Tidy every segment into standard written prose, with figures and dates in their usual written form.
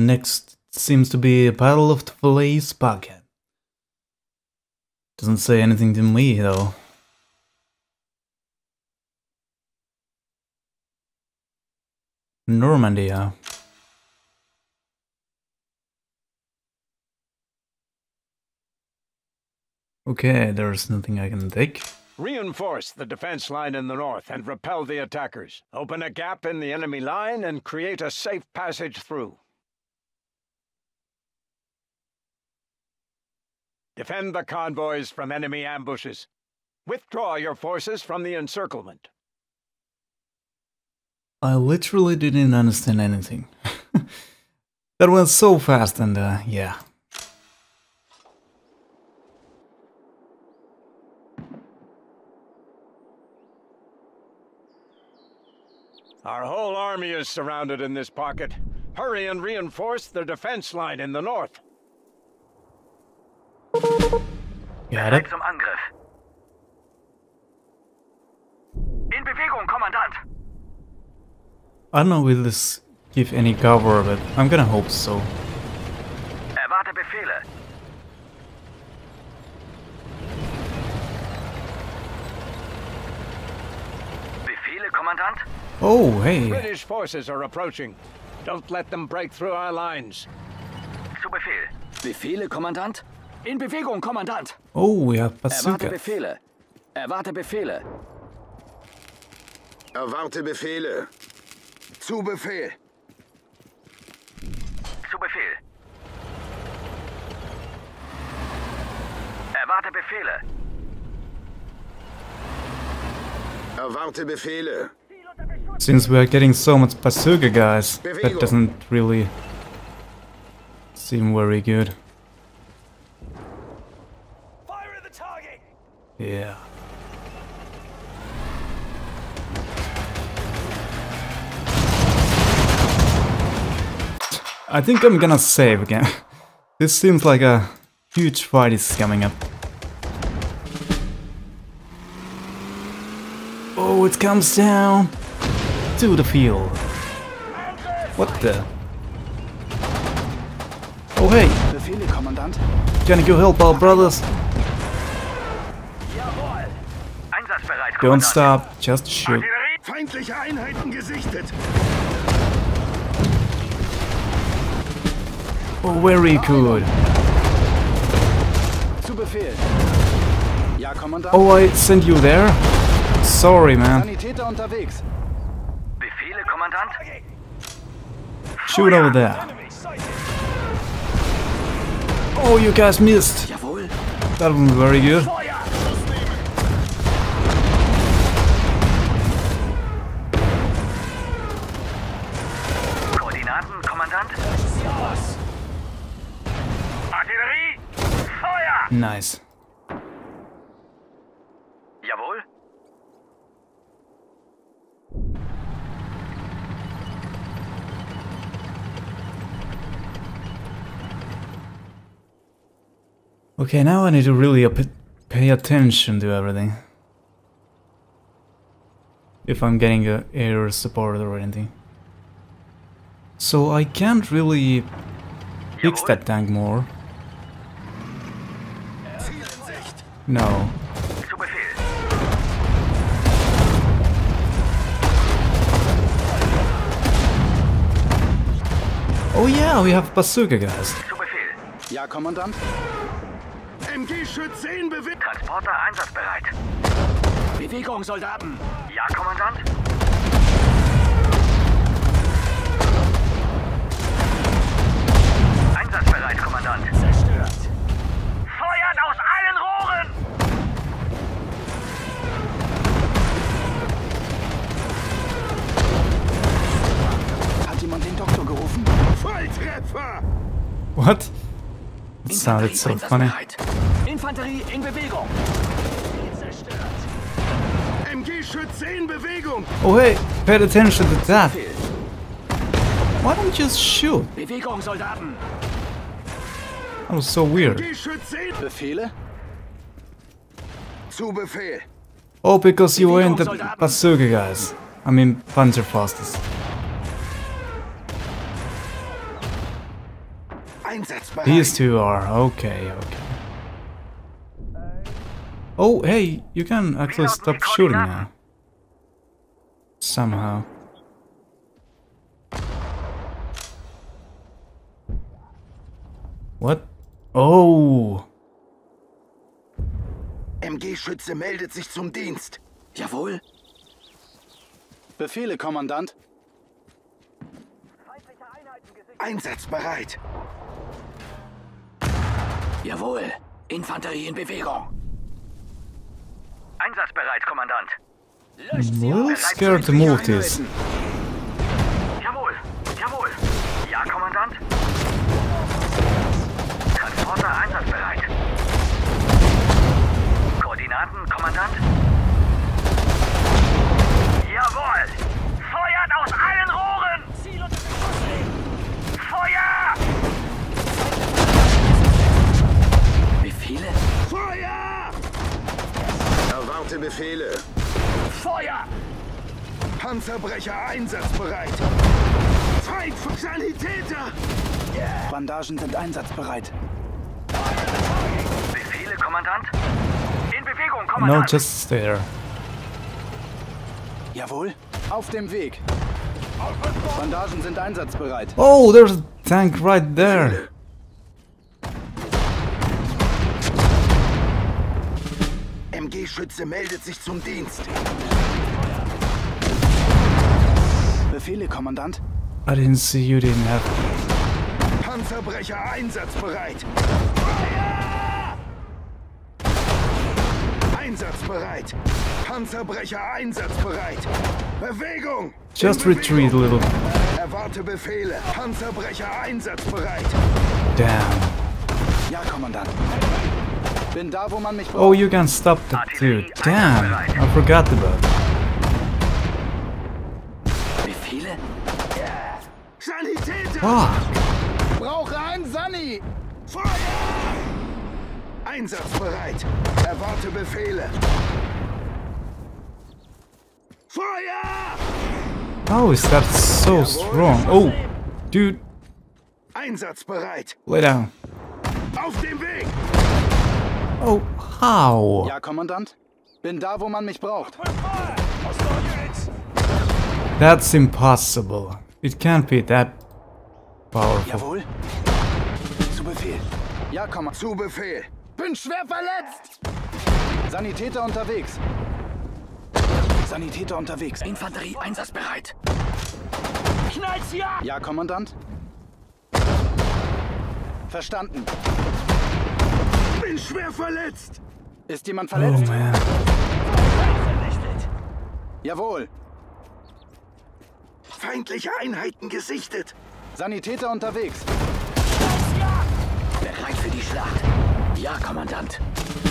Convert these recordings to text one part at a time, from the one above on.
Next seems to be a Battle of the Falaise Pocket. Doesn't say anything to me though. Normandy, yeah. Okay, there's nothing I can take. Reinforce the defense line in the north and repel the attackers. Open a gap in the enemy line and create a safe passage through. Defend the convoys from enemy ambushes. Withdraw your forces from the encirclement. I literally didn't understand anything. That went so fast and yeah. Our whole army is surrounded in this pocket. Hurry and reinforce the defense line in the north. Got it. Zum Angriff. In Bewegung, Kommandant. I don't know will this give any cover, but I'm gonna hope so. Erwarte Befehle. Befehle, Kommandant? Oh, hey. British forces are approaching. Don't let them break through our lines. Zu Befehl. Befehle, Kommandant? In Bewegung, Kommandant. Oh, we have Erwarte bazooka. Befehle. Erwarte Befehle. Erwarte Befehle. Zu Befehl. Zu Befehl. Erwarte Befehle. Erwarte Befehle. Since we are getting so much bazooka, guys, that doesn't really seem very good. Fire at the target! Yeah. I think I'm gonna save again. This seems like a huge fight is coming up. Oh, it comes down to the field. What the? Oh hey, Befehle, Kommandant. gonna go help our brothers. Jawohl. Einsatzbereit, Don't Kommandant. stop, just shoot. Feindliche Einheiten gesichtet. Oh, very good. Zu Befehl. Ja, Kommandant. Oh, I sent you there? Sorry, man. Sanitäter unterwegs. Befehle, Kommandant? Shoot over there. Oh, you guys missed. Jawohl. That was very good. Koordinaten, Kommandant? Artillerie! Feuer! Nice. Jawohl. Okay, now I need to really pay attention to everything. If I'm getting a air support or anything. So I can't really fix that tank more. No. Zu Befehl. Oh yeah, we have bazooka guys. Zu Befehl. Ja, Kommandant. MG-Schütze in Bewegung. Transporter einsatzbereit. Bewegung, Soldaten. Ja, Kommandant. Einsatzbereit, Kommandant. Zerstört. Feuern aus allen Rohren! Hat jemand den Doktor gerufen? Volltreffer. What? It sounded so funny. Infanterie in Bewegung. MG-Schütze in Bewegung. Oh hey, pay attention to that. Why don't you just shoot? Bewegung, Soldaten. That was so weird. MG-Schütze in Befehle? Zu Befehl. Oh, because you were in the bazooka guys. I mean, Panzerfasters. Einsatzbereit. These two are okay. Oh, hey, you can actually stop shooting now. Somehow. What? Oh! MG-Schütze meldet sich zum Dienst. Jawohl. Befehle, Kommandant. Einsatzbereit. Jawohl. Infanterie in Bewegung. Einsatzbereit, Kommandant. Löscht sie I'm auf. scared to move this. Jawohl. Jawohl. Ja, Kommandant. Transporter einsatzbereit. Koordinaten, Kommandant. Jawohl. Feuert aus allen Rohren. Ziel unter Beschuss. Feuer! Befehle? Feuer! Erwarte Befehle. Feuer! Panzerbrecher einsatzbereit. Feind für Sanitäter. Bandagen sind einsatzbereit. Befehle, Kommandant? In Bewegung, No, Kommandant! just stay there. Jawohl. Auf dem Weg. Bandagen sind einsatzbereit. Oh, there's a tank right there. MG-Schütze meldet sich zum Dienst. Befehle, Kommandant. I didn't see you didn't have. Panzerbrecher einsatzbereit. Feuer! Einsatzbereit. Panzerbrecher einsatzbereit. Bewegung! Just In retreat a Bewegung. little. Erwarte Befehle. Panzerbrecher einsatzbereit. Damn. Ja, Kommandant. Bin da, wo man mich braucht. Oh, you can stop that dude. Damn. I forgot about it. Befehle? Sanitäter! Fuck. Brauche ein Sunny. Feuer! Einsatzbereit. Erwarte Befehle. Feuer! How is that so strong? Oh, dude, Einsatzbereit. lay down. Auf dem Weg. Oh, how? Ja, Kommandant. Bin da, wo man mich braucht. That's impossible. It can't be that powerful. Jawohl. Zu Befehl. Ja, Kommandant. Zu Befehl. Bin schwer verletzt. Sanitäter unterwegs. Sanitäter unterwegs. Infanterie einsatzbereit. Knallt sie ab! Ja, Kommandant. Verstanden. Bin schwer verletzt. Ist jemand Oh verletzt? man. Jawohl. Feindliche Einheiten gesichtet. Sanitäter unterwegs. Bereit für die Schlacht. Ja, Kommandant.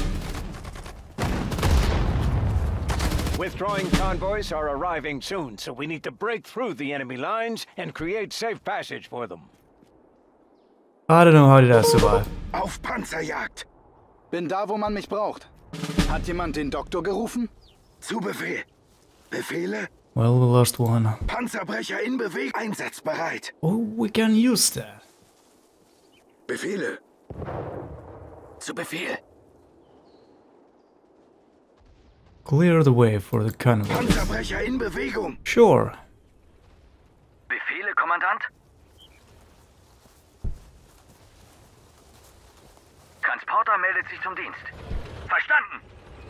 Withdrawing convoys are arriving soon, so we need to break through the enemy lines and create safe passage for them. I don't know how did I survive. Auf Panzerjagd. Bin da, wo man mich braucht. Hat jemand den Doktor gerufen? Zu Befehl. Befehle. Well, we lost one. Panzerbrecher in Bewegung. Einsatzbereit. Oh, we can use that. Befehle. Zu Befehl. Clear the way for the convoy. Panzerbrecher in Bewegung. Sure. Befehle, Kommandant? Transporter meldet sich zum Dienst. Verstanden.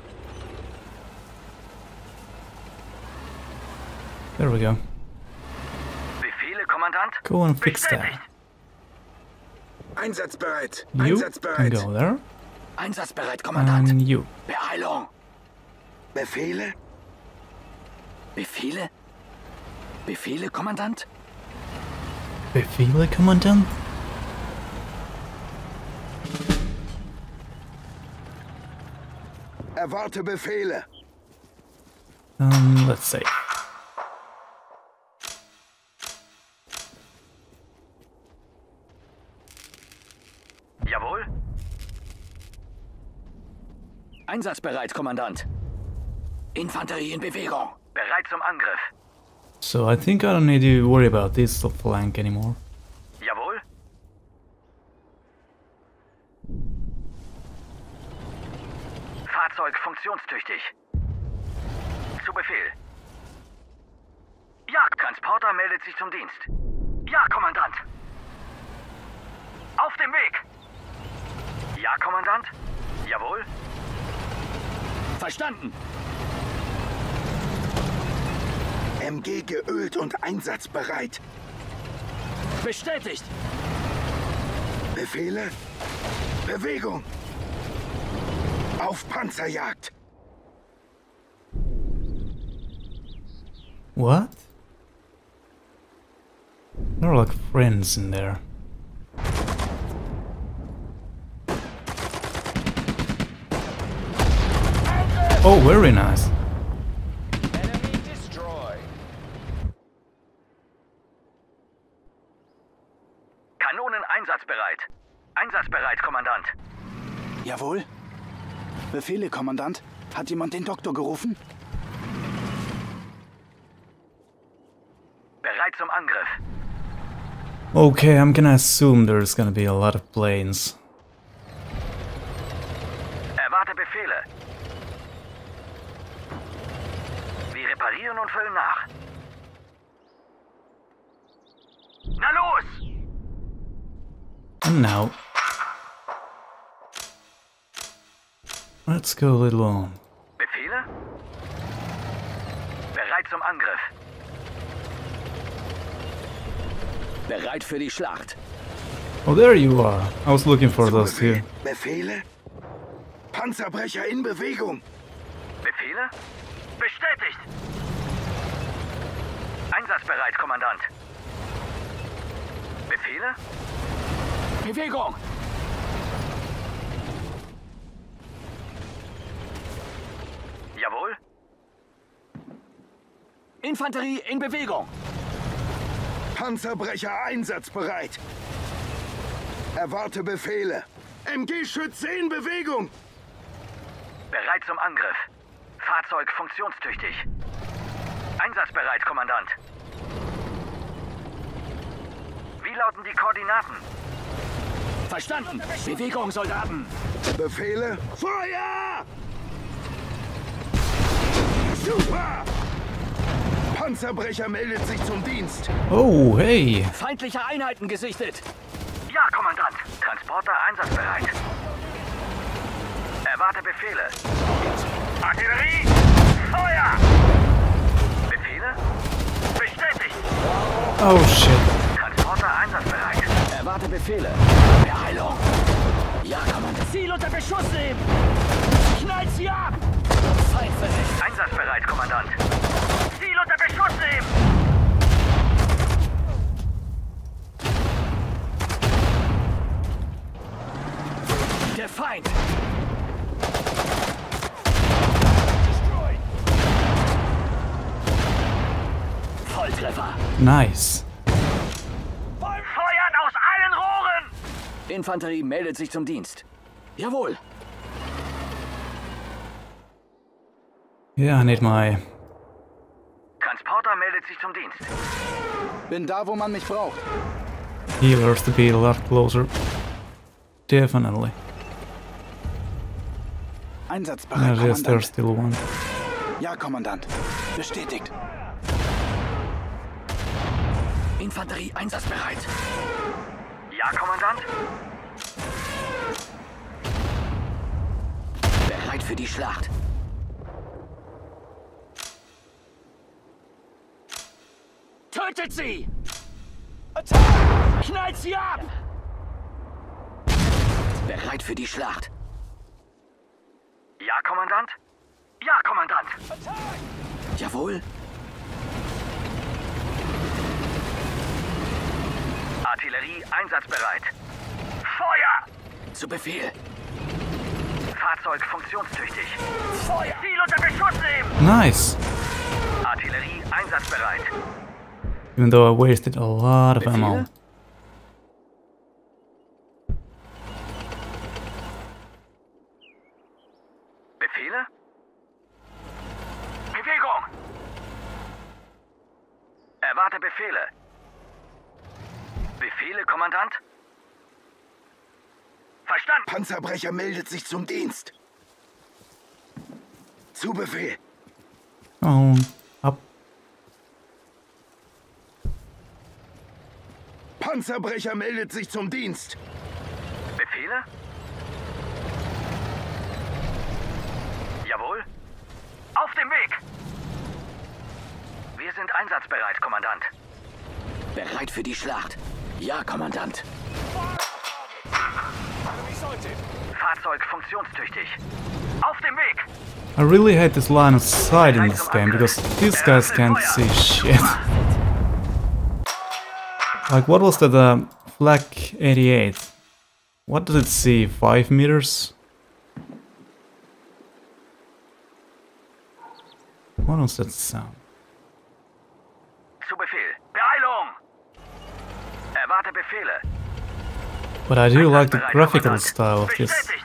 There we go. Befehle, Kommandant? Go and fix that. Bestätigt. Einsatzbereit. You can Einsatzbereit. go there. Einsatzbereit, Kommandant. And you. Beeilung. Befehle. Befehle? Befehle, Kommandant? Befehle, Kommandant? Erwarte Befehle. Let's see. Jawohl. Einsatzbereit, Kommandant. Infanterie in Bewegung. Bereit zum Angriff. So I think I don't need to worry about this flank anymore. Jawohl. Fahrzeug funktionstüchtig. Zu Befehl. Ja, Transporter meldet sich zum Dienst. Ja, Kommandant. Auf dem Weg. Ja, Kommandant. Jawohl. Verstanden. MG geölt und einsatzbereit. Bestätigt. Befehle? Bewegung! Auf Panzerjagd! What? There are like friends in there. Oh, very nice. Enemy destroyed. Kanonen einsatzbereit. Einsatzbereit, Kommandant. Jawohl. Befehle, Kommandant. Hat jemand den Doktor gerufen? Bereit zum Angriff. Okay, I'm gonna assume there's gonna be a lot of planes. Erwarte Befehle. Wir reparieren und füllen nach. Na los! And now, let's go a little on. Befehle? Bereit zum Angriff. Bereit für die Schlacht. Oh, there you are. I was looking for those two. Befehle? Panzerbrecher in Bewegung! Befehle? Bestätigt! Einsatzbereit, Kommandant. Befehle? Bewegung! Jawohl. Infanterie in Bewegung! Panzerbrecher einsatzbereit! Erwarte Befehle! MG-Schütze in Bewegung! Bereit zum Angriff. Fahrzeug funktionstüchtig. Einsatzbereit, Kommandant. Wie lauten die Koordinaten? Verstanden! Bewegung, Soldaten! Befehle? Feuer! Super! Panzerbrecher meldet sich zum Dienst. Oh, hey. Feindliche Einheiten gesichtet! Ja, Kommandant. Transporter einsatzbereit. Erwarte Befehle. Artillerie! Feuer! Befehle? Bestätigt! Oh, shit. Transporter einsatzbereit. Erwarte Befehle. Beheilung! Ja, Kommandant. Ziel unter Beschuss nehmen! Knallt sie ab! Feind verletzt! Einsatzbereit, Kommandant. Ziel unter Beschuss nehmen! Der Feind! Volltreffer! Nice. Feuern aus allen Rohren! Infanterie meldet sich zum Dienst. Jawohl! Yeah, I need my... Transporter meldet sich zum Dienst. Bin da, wo man mich braucht. healers to be a lot closer. Definitely. Einsatzbereit, Yes, there's Kommandant. still one. Ja, Kommandant. Bestätigt. Infanterie einsatzbereit. Ja, Kommandant? Bereit für die Schlacht. Tötet sie! Knallt sie ab! Bereit für die Schlacht. Ja, Kommandant? Ja, Kommandant. Jawohl. Artillerie einsatzbereit. Feuer! Zu Befehl. Fahrzeug funktionstüchtig. Feuer! Ziel unter Beschuss nehmen! Nice! Artillerie einsatzbereit. Even though I wasted a lot of ammo. Befehle? Bewegung! Erwarte Befehle. Befehle, Kommandant? Verstanden. Panzerbrecher meldet sich zum Dienst. Zu Befehl. Oh, ab. Panzerbrecher meldet sich zum Dienst. Befehle? Jawohl. Auf dem Weg! Wir sind einsatzbereit, Kommandant. Bereit für die Schlacht. Ja, Kommandant. Fahrzeug funktionstüchtig. Auf dem Weg! I really hate this line of sight in this game because these guys can't see shit. Like, what was that Flak 88? What does it see? 5 meters? What was that sound? Zu Befehl. Beeilung! Erwarte Befehle. But I do like the graphical style of this, Bestätigt!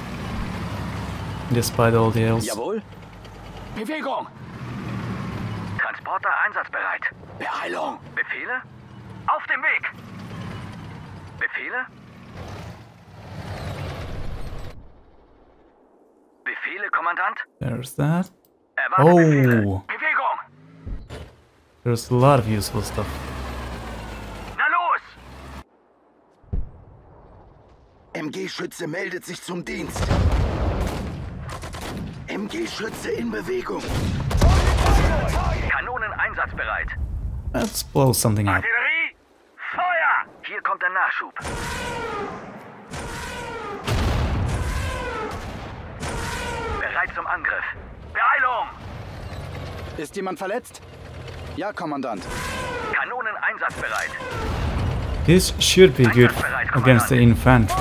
despite all the else. Jawohl. Bewegung. Transporter einsatzbereit. Beeilung. Befehle? Auf dem Weg! Befehle? Befehle, Kommandant? There's that. Erwarte Befehle. Oh, Bewegung! there's a lot of useful stuff. Na los! MG-Schütze meldet sich zum Dienst. MG-Schütze in Bewegung. Kanonen einsatzbereit. Let's blow something up. Artillerie! Feuer! Hier kommt der Nachschub. Bereit zum Angriff. Beeilung! Ist jemand verletzt? Ja, Kommandant. Kanonen einsatzbereit. This should be good against the infantry.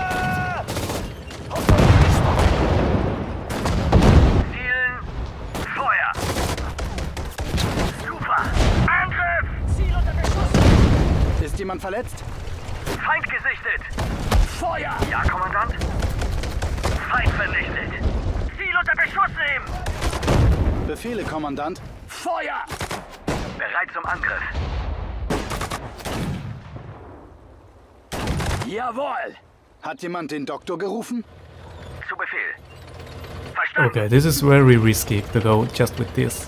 Zielen! Feuer! Super! Angriff! Ziel unter Beschuss. Ist jemand verletzt? Feind gesichtet! Feuer. Ja, Kommandant? Feind vernichtet! Ziel unter Beschuss nehmen! Befehle, Kommandant. Feuer. Bereit zum Angriff. Jawohl. Hat jemand den Doktor gerufen? Zu Befehl. Verstanden. Okay, this is very risky to go just with this.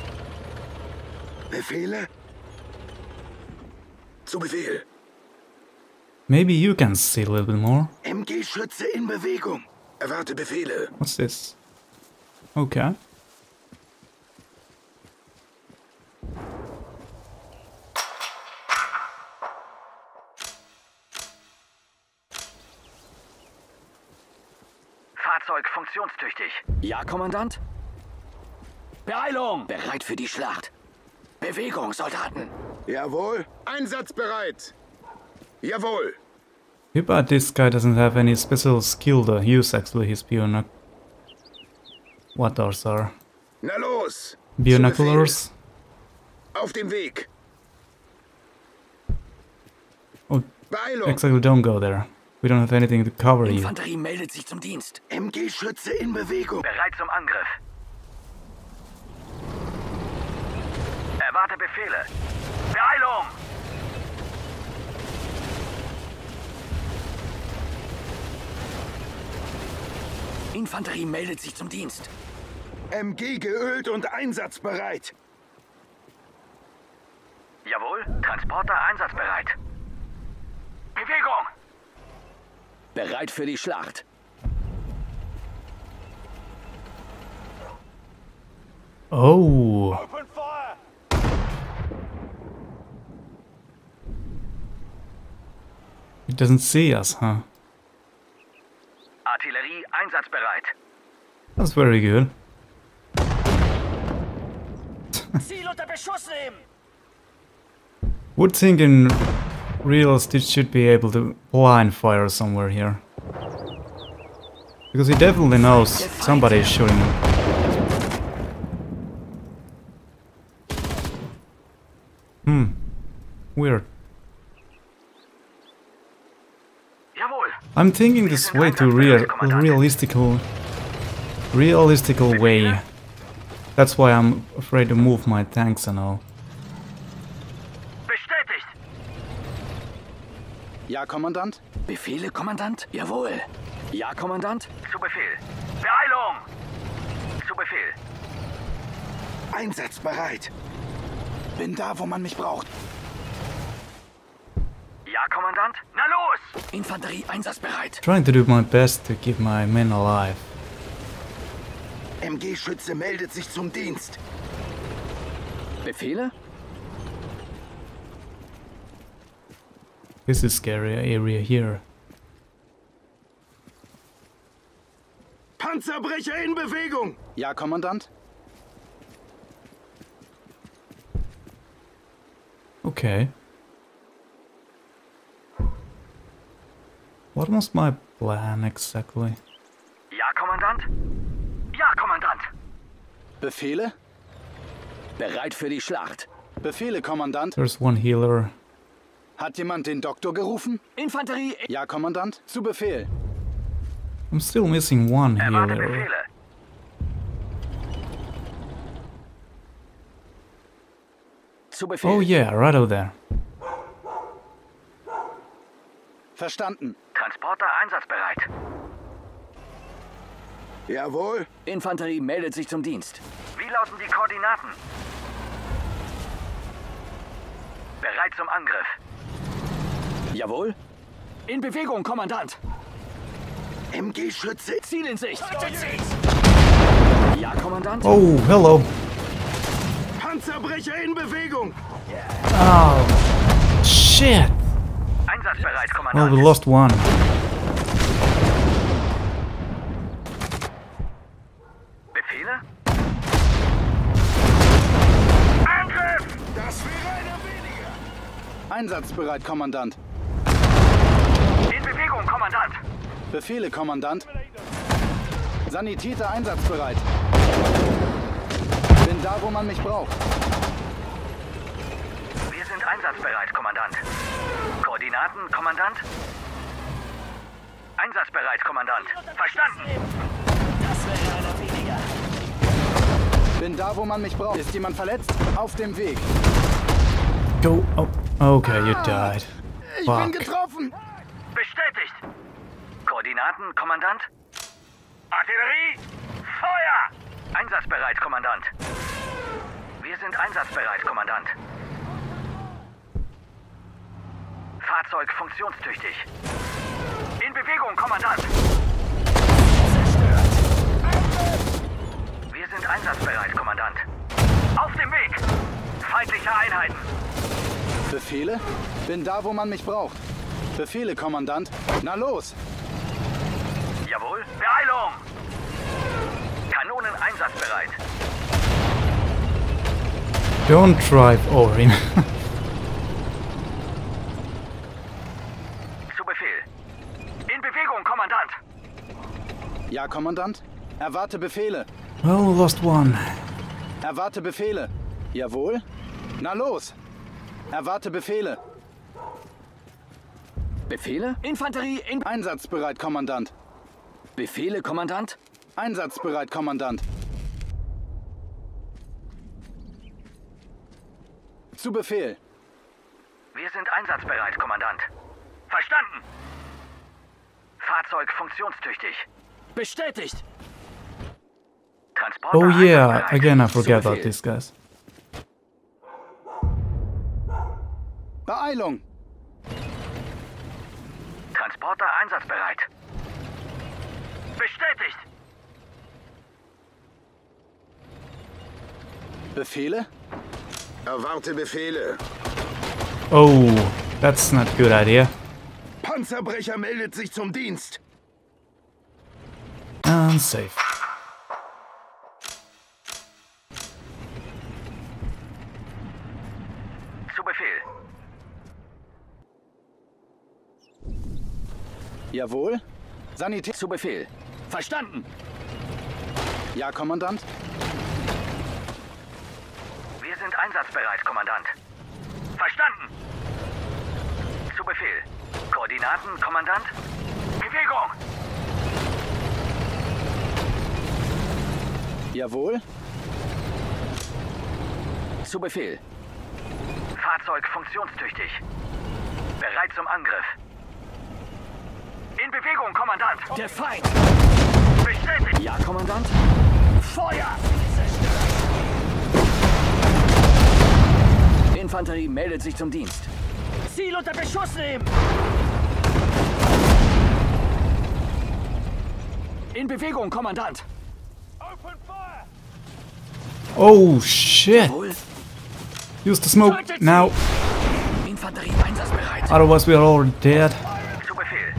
Befehle? Zu Befehl. Maybe you can see a little bit more. MG-Schütze in Bewegung. Erwarte Befehle. What's this? Okay. Fahrzeug funktionstüchtig. Ja, Kommandant. Beeilung. Bereit für die Schlacht. Bewegung, Soldaten. Jawohl. Einsatzbereit. Jawohl. Too bad this guy doesn't have any special skill to use actually his binoc... What those are? Na los. Binoculars? Auf dem Weg. Oh, Beeilung. exactly, don't go there. We don't have anything to cover you. Infanterie meldet sich zum Dienst. MG-Schütze in Bewegung. Bereit zum Angriff. Erwarte Befehle. Beeilung! Infanterie meldet sich zum Dienst. MG geölt und einsatzbereit. Jawohl, Transporter einsatzbereit. Bewegung! Bereit für die Schlacht. Oh, Open fire! it doesn't see us, huh? Artillerie einsatzbereit. That's very good. Ziel unter Beschuss nehmen. Would think in realist it should be able to blind fire somewhere here. Because he definitely knows somebody is shooting him. Weird. Jawohl. I'm thinking this way to realistical way. That's why I'm afraid to move my tanks and all. Bestätigt. Ja, Kommandant. Befehle, Kommandant? Jawohl. Ja, Kommandant. Zu Befehl. Beeilung! Zu Befehl. Einsatzbereit. Bin da, wo man mich braucht. Ja, Kommandant? Na los! Infanterie einsatzbereit. Trying to do my best to keep my men alive. MG-Schütze meldet sich zum Dienst. Befehle? This is scary area here. Panzerbrecher in Bewegung. Ja, Kommandant. Okay. What was my plan exactly? Ja, Kommandant? Ja, Kommandant! Befehle? Bereit für die Schlacht. Befehle, Kommandant. There's one healer. Hat jemand den Doktor gerufen? Infanterie. Ja, Kommandant. Zu Befehl. I'm still missing one Erwarte healer. Befehle. Zu Befehl. Oh yeah, right over there. Verstanden. Transporter einsatzbereit. Jawohl. Infanterie meldet sich zum Dienst. Wie lauten die Koordinaten? Bereit zum Angriff. Jawohl. In Bewegung, Kommandant. MG-Schütze. Ziel in Sicht. Ja, Kommandant. Oh, hello. Panzerbrecher in Bewegung. Oh, shit. Einsatzbereit, Well, Kommandant. we lost one. Befehle? Angriff! Das wäre einer weniger. Einsatzbereit, Kommandant. In Bewegung, Kommandant. Befehle, Kommandant. Sanitäter einsatzbereit. Bin da, wo man mich braucht. Wir sind einsatzbereit, Kommandant. Koordinaten, Kommandant? Einsatzbereit, Kommandant. Verstanden. Das wäre einer weniger. Bin da, wo man mich braucht. Ist jemand verletzt? Auf dem Weg. Go. Oh, okay, you died. Ich bin Fuck. getroffen. Bestätigt. Koordinaten, Kommandant? Artillerie! Feuer! Einsatzbereit, Kommandant. Wir sind einsatzbereit, Kommandant. Fahrzeug funktionstüchtig. In Bewegung, Kommandant. Wir sind einsatzbereit, Kommandant. Auf dem Weg. Feindliche Einheiten. Befehle? Bin da, wo man mich braucht. Befehle, Kommandant. Na los. Jawohl. Beeilung. Kanonen einsatzbereit. Don't drive over him. Zu Befehl. In Bewegung, Kommandant. Ja, Kommandant. Erwarte Befehle. Well, we lost one. Erwarte Befehle. Jawohl. Na los. Erwarte Befehle. Befehle? Infanterie in... Einsatzbereit, Kommandant. Befehle, Kommandant. Einsatzbereit, Kommandant. Zu Befehl. Wir sind einsatzbereit, Kommandant. Verstanden. Fahrzeug funktionstüchtig. Bestätigt. Transporter Oh yeah, einsatzbereit. again I forget about Befehl. these guys. Beeilung. Transporter einsatzbereit. Bestätigt. Befehle? Erwarte Befehle. Oh, that's not a good idea. Panzerbrecher meldet sich zum Dienst. Unsafe. Zu Befehl. Jawohl. Sanität. Zu Befehl. Verstanden. Ja, Kommandant. Wir sind einsatzbereit, Kommandant. Verstanden. Zu Befehl. Koordinaten, Kommandant. Bewegung. Jawohl. Zu Befehl. Fahrzeug funktionstüchtig. Bereit zum Angriff. In Bewegung, Kommandant. Der Feind. Bestätigt. Ja, Kommandant. Feuer! Infanterie meldet sich zum Dienst. Ziel unter Beschuss nehmen! In Bewegung, Kommandant. Oh shit! Wohl. Use the smoke now. Infanterie einsatzbereit. Otherwise we are already dead. Zu Befehl.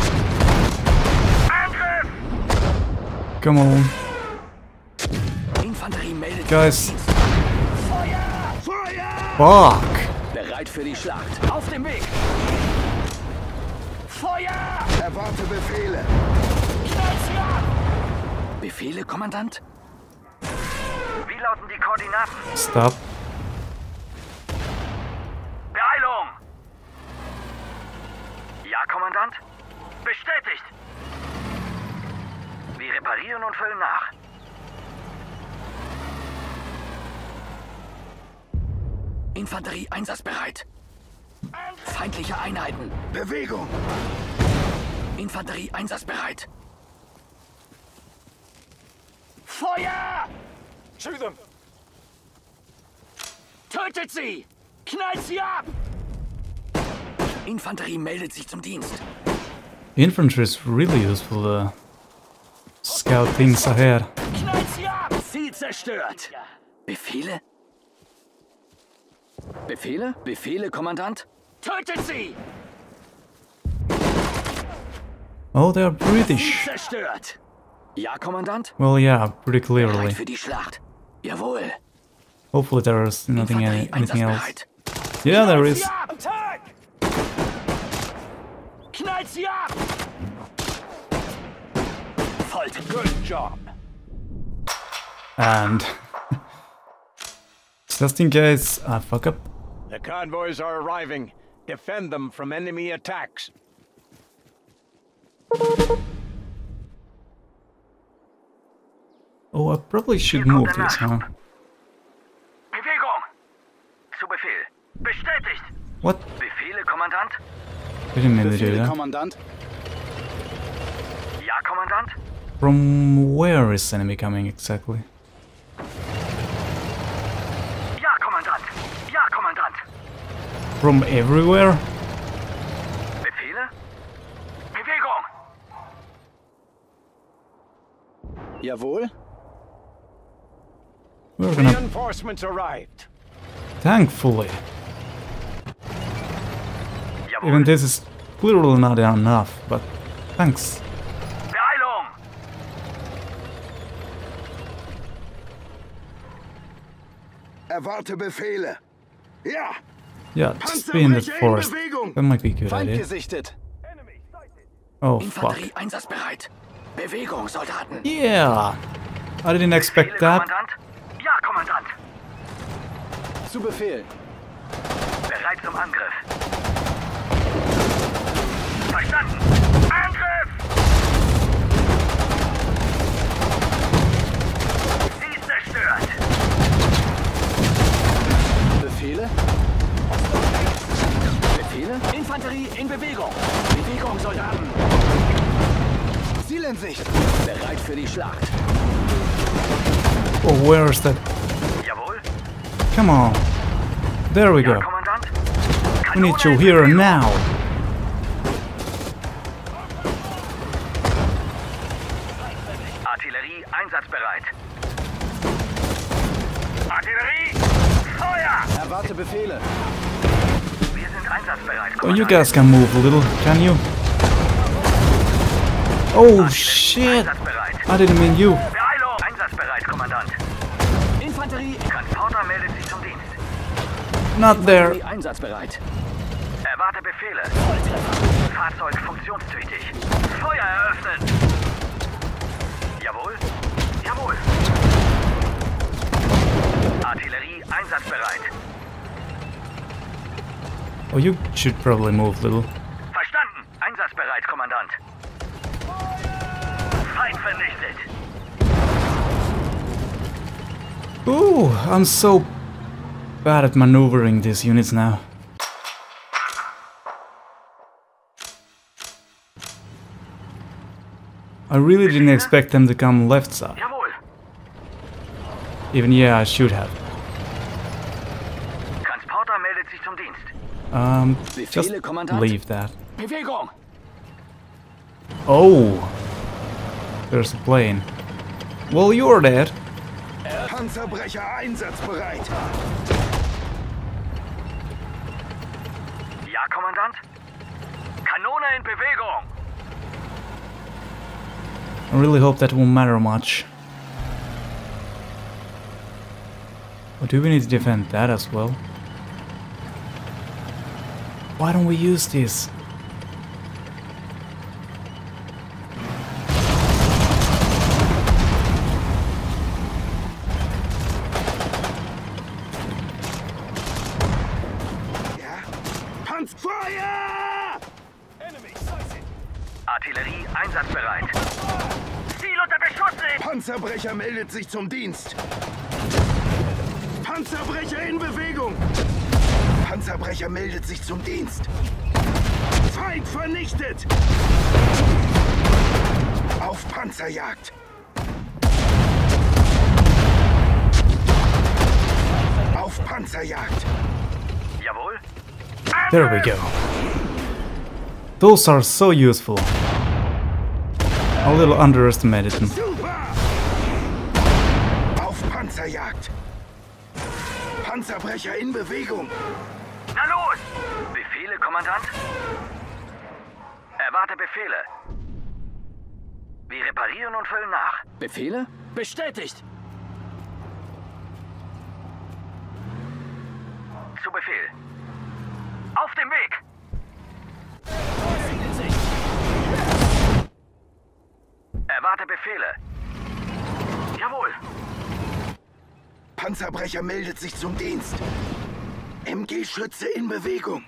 Come on, Infanterie meldet guys. sich zum Dienst. Fuck! Bereit für die Schlacht. Auf dem Weg! Feuer! Erwarte Befehle. Knall sie ab! Befehle, Kommandant? Wie lauten die Koordinaten? Stop. Beeilung! Ja, Kommandant? Bestätigt! Wir reparieren und füllen nach. Infanterie einsatzbereit. Feindliche Einheiten. Bewegung. Infanterie einsatzbereit. Feuer! Shoot them! Tötet sie! Knallt sie ab! Infanterie meldet sich zum Dienst. Infantry is really useful to scout things ahead. Knallt sie ab! Ziel zerstört! Befehle? Befehle? Befehle, Kommandant? Tötet sie! Oh, they're Ziel British. zerstört! Ja, Kommandant? Well, yeah, pretty Bereit clearly. für die Schlacht. Jawohl. Hopefully there's nothing, Infanterie anything else. einsatzbereit. Yeah, there Knallt is. sie ab! Attack! Knallt sie ab! Folter. Good job! And just in case I fuck up. The convoys are arriving. Defend them from enemy attacks. Oh, I probably should move this, huh? Bewegung. Zu Befehl. Bestätigt. What? Befehle, Kommandant? Wait a minute, Befehle, dude. Kommandant. Ja, Kommandant? From where is enemy coming exactly? Ja, Kommandant. Ja, Kommandant. From everywhere? Befehle? Bewegung. Jawohl. We're gonna... Reinforcements arrived. Thankfully. Jawohl. Even this is clearly not enough, but thanks. Beeilung. Erwarte Befehle. Ja, Yeah, just be in the Panzerbrecher in forest. Bewegung. That might be a good Feind idea. gesichtet. Oh, fuck. Infanterie einsatzbereit. Bewegung, Soldaten. Yeah! I didn't expect Befehle, that. Kommandant? Ja, Kommandant. Zu Befehl. Bereit zum Angriff. Verstanden. Angriff! Sie ist zerstört. Befehle? Befehle? Infanterie in Bewegung. Bewegung, Soldaten. Ziel in Sicht. Bereit für die Schlacht. Oh, where is that? Jawohl. Come on. There we Ja, go. Kommandant. We need you here and now. Artillerie einsatzbereit. Artillerie! Feuer! Erwarte Befehle. Wir sind einsatzbereit, Oh, you Kommandant. guys can move a little, can you? Oh, shit! Einsatzbereit. I didn't mean you. Beeilung! Einsatzbereit, Kommandant. Infanterie. Transporter meldet sich zum Dienst. Not there. Infanterie einsatzbereit. Erwarte Befehle. Fahrzeug funktionstüchtig. Feuer eröffnen. Jawohl. Jawohl. Artillerie einsatzbereit. Oh, you should probably move a little. Verstanden. Einsatzbereit, Kommandant. Feind vernichtet. Ooh, I'm so bad at maneuvering these units now. I really didn't expect them to come left side. Jawohl. Even yeah, I should have. Transporter meldet sich zum Dienst. Just Befehle, Kommandant. leave that. Bewegung! Oh! There's a plane. Well, you're dead. Panzerbrecher einsatzbereit. Ja, Kommandant? Kanone in Bewegung! I really hope that won't matter much. Or do we need to defend that as well? Why don't we use this? Ja? Panzerfeuer! Artillerie einsatzbereit. Ziel unter Beschuss nehmen! Panzerbrecher meldet sich zum Dienst. Panzerbrecher in Bewegung. Panzerbrecher meldet sich zum Dienst. Feind vernichtet. Auf Panzerjagd. Auf Panzerjagd. Jawohl. There we go. Those are so useful. A little underestimated them. Super! Auf Panzerjagd. Panzerbrecher in Bewegung. Na los! Befehle, Kommandant? Erwarte Befehle. Wir reparieren und füllen nach. Befehle? Bestätigt! Zu Befehl. Auf dem Weg! Erwarte Befehle. Jawohl. Panzerbrecher meldet sich zum Dienst. MG-Schütze in Bewegung.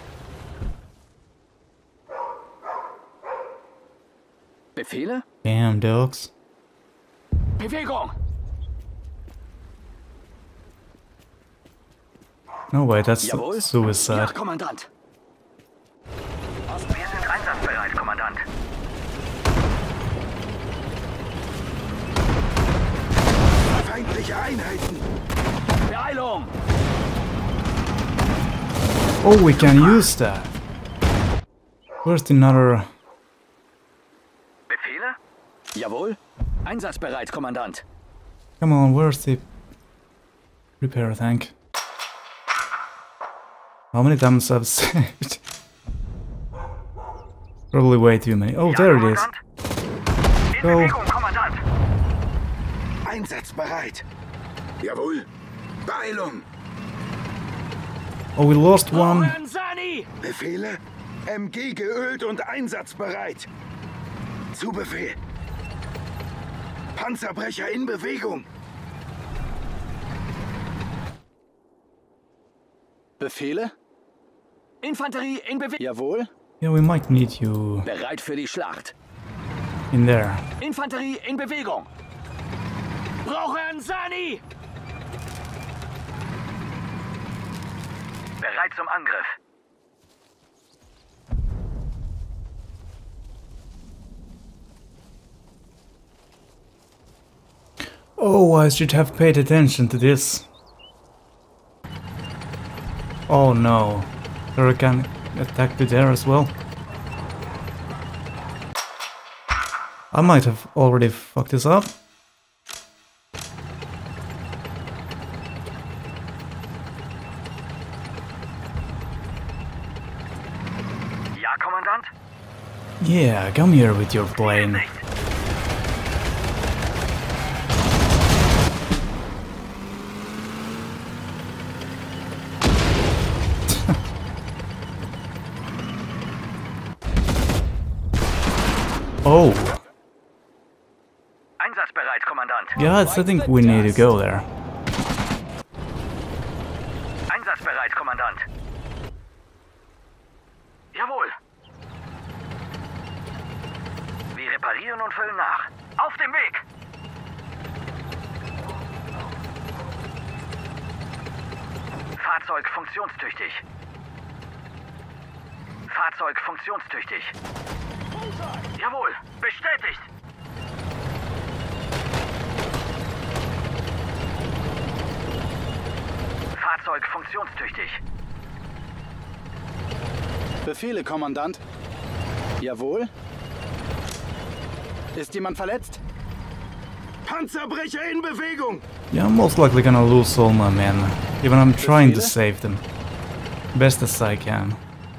Befehle? Damn, dogs. Bewegung! No way, that's Jawohl. Ja, suicide. Kommandant! Wir sind einsatzbereit, Kommandant. Feindliche Einheiten. Beeilung! Oh, we can use that. Where's the another? Befehle? Jawohl. Einsatzbereit, Kommandant. Come on, where's the repair tank? How many times I've saved? Probably way too many. Oh, Ja, there it is. Kommandant? In Go. Bewegung, Kommandant. Einsatzbereit. Jawohl. Beeilung. Oh, we lost one. Sani! Befehle? MG geölt und einsatzbereit. Zu Befehl. Panzerbrecher in Bewegung. Befehle? Infanterie in Bewegung! Jawohl. Yeah, we might need you Bereit für die Schlacht. in there. Infanterie in Bewegung! Brauche einen Sani! Bereit zum Angriff. Oh, I should have paid attention to this. Oh no. Hurricane attacked it there as well. I might have already fucked this up. Ja, Kommandant? Yeah, come here with your plane. Nicht. Oh, Einsatzbereit, Kommandant. yeah, I think we need to go there. Einsatzbereit, Kommandant. Jawohl. Wir reparieren und füllen nach. Auf dem Weg. Fahrzeug funktionstüchtig. Fahrzeug funktionstüchtig. Jawohl, bestätigt. Fahrzeug funktionstüchtig. Befehle, Kommandant. Jawohl. Ist jemand verletzt? Panzerbrecher in Bewegung! Yeah, I'm most likely gonna lose all my men, even I'm trying to save them. Best as I can.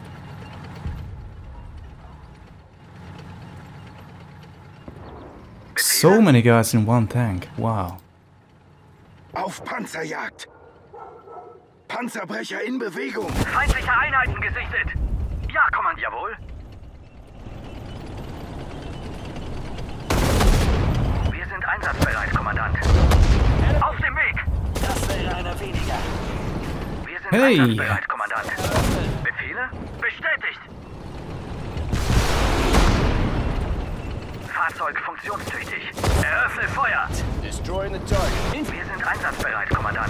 So many guys in one tank, wow. Auf Panzerjagd! Panzerbrecher in Bewegung! Feindliche Einheiten gesichtet. Ja, Kommandant. Jawohl. Wir sind einsatzbereit, Kommandant. Auf dem Weg. Das wäre einer weniger. Wir sind Hey. einsatzbereit, Kommandant. Befehle? Bestätigt. Fahrzeug funktionstüchtig. Eröffne Feuer. Destroying the target. Wir sind einsatzbereit, Kommandant.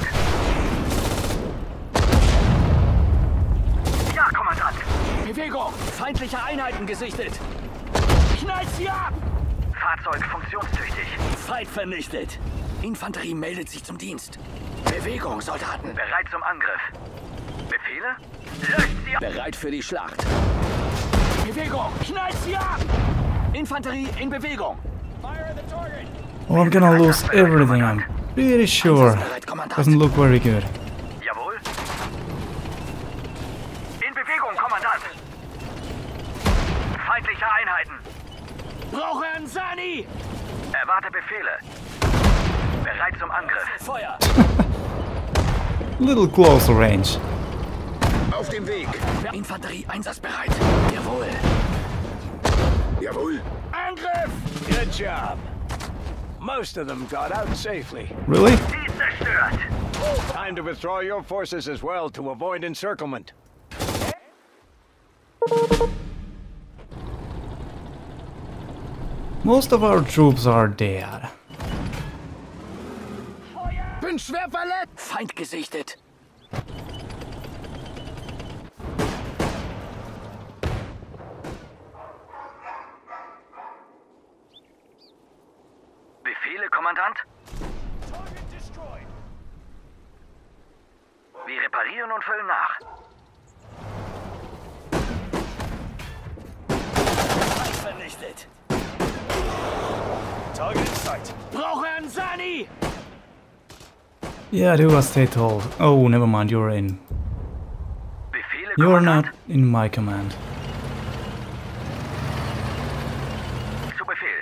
Ja, Kommandant. Bewegung. Feindliche Einheiten gesichtet. Knallt sie ab. Fahrzeug funktionstüchtig. Feind vernichtet. Infanterie meldet sich zum Dienst. Bewegung, Soldaten. Bereit zum Angriff. Befehle? Löscht sie ab. Bereit für die Schlacht. Bewegung. Knallt sie ab. Infanterie in Bewegung. Fire the target. Well, I'm gonna lose everything, I'm pretty sure. Bereit, Kommandant. Doesn't look very good. Jawohl. In Bewegung, Kommandant. Feindliche Einheiten. Brauche Ansani. Erwarte Befehle. Bereit zum Angriff. Feuer. Little closer range. Auf dem Weg! Infanterie einsatzbereit. Jawohl. Jawohl! Angriff. Good job. Most of them got out safely. Really? Sie ist zerstört. Time to withdraw your forces as well to avoid encirclement. Most of our troops are dead. Bin schwer verletzt. Feind gesichtet. Befehle, Kommandant? Wir reparieren und füllen nach. Feind vernichtet. Target in sight. Brauche Ansani. Yeah, do as they told. Oh, never mind, you're in. Befehle, You're Kommandant? not in my command. Zu Befehl.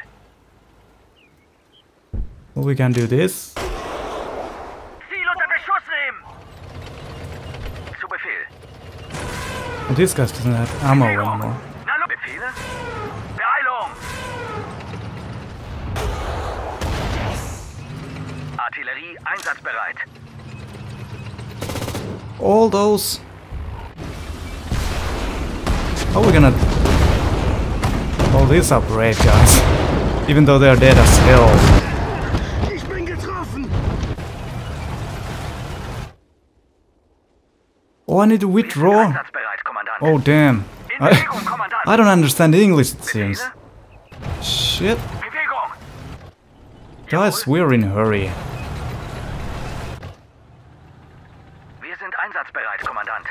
Well, we can do this. Ziel unter Beschuss nehmen. Zu Befehl. But this guy doesn't have ammo anymore. Na, Befehle? Beeilung. Artillerie einsatzbereit. All those. How are we gonna hold this up, right, guys? Even though they're dead as hell. Ich bin getroffen! Oh, I need to withdraw. Einsatzbereit, Kommandant. Oh, damn. In Bewegung, Kommandant. I don't understand English, it seems. Befehle? Shit. Bewegung. Guys, we're in a hurry. Wir sind einsatzbereit, Kommandant.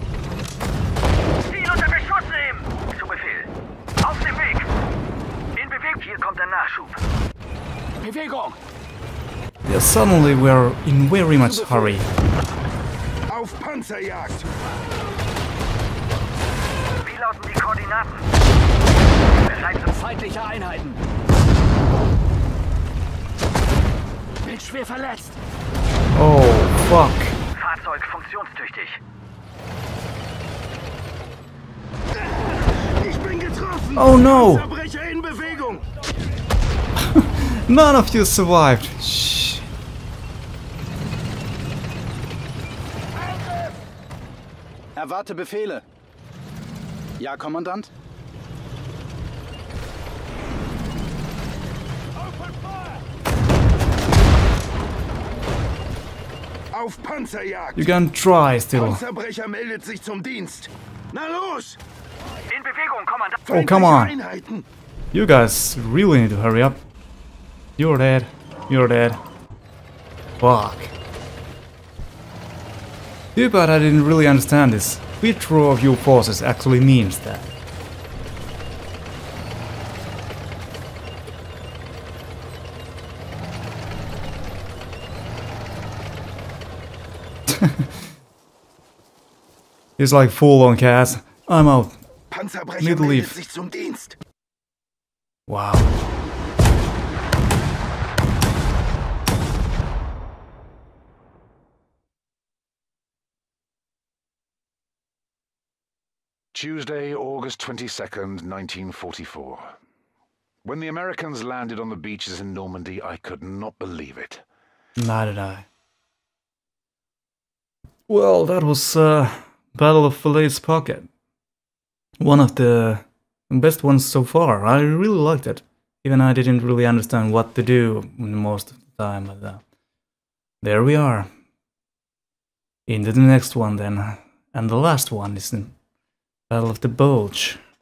Ziel unter Beschuss nehmen. Zu Befehl. Auf dem Weg. In Bewegung. Hier kommt der Nachschub. Bewegung. Yeah, suddenly we're in very much hurry. Auf Panzerjagd! Wie lauten die Koordinaten? Bereit zum Feindliche Einheiten. Bin schwer verletzt. Oh, fuck. Fahrzeug funktionstüchtig. Ich bin getroffen! Oh no! Panzerbrecher in Bewegung! None of you survived. Shh. Erwarte Befehle. Ja, Kommandant? Auf Panzerjagd! You can try still. Panzerbrecher meldet sich zum Dienst! Na los! In Bewegung, Kommandant. Oh, come on. Feindliche Einheiten! You guys really need to hurry up. You're dead. You're dead. Fuck. Too bad I didn't really understand this. Withdraw of your forces actually means that. He's like full on Cass. I'm out. Panzerbrecher Need to meldet leave. sich zum Dienst. Wow. Tuesday, August 22nd, 1944. When the Americans landed on the beaches in Normandy, I could not believe it. Neither did I. Well, that was Battle of Falaise Pocket. One of the best ones so far. I really liked it. Even I didn't really understand what to do most of the time, but there we are. Into the next one then. And the last one is the Battle of the Bulge.